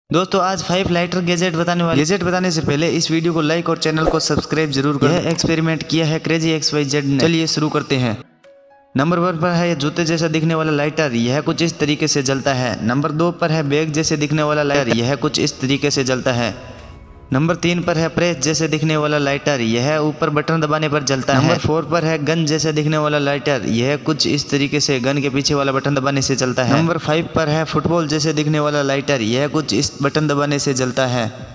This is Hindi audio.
दोस्तों आज 5 लाइटर गैजेट बताने से पहले इस वीडियो को लाइक और चैनल को सब्सक्राइब जरूर करें। यह एक्सपेरिमेंट किया है क्रेजी XYZ ने। चलिए शुरू करते हैं। नंबर 1 पर है जूते जैसा दिखने वाला लाइटर, यह कुछ इस तरीके से जलता है। नंबर 2 पर है बैग जैसे दिखने वाला लाइटर, यह कुछ इस तरीके से जलता है। नंबर 3 पर है प्रेस जैसे दिखने वाला लाइटर, यह ऊपर बटन दबाने पर जलता है। नंबर 4 पर है गन जैसे दिखने वाला लाइटर, यह कुछ इस तरीके से गन के पीछे वाला बटन दबाने से जलता है। नंबर 5 पर है फुटबॉल जैसे दिखने वाला लाइटर, यह कुछ इस बटन दबाने से जलता है।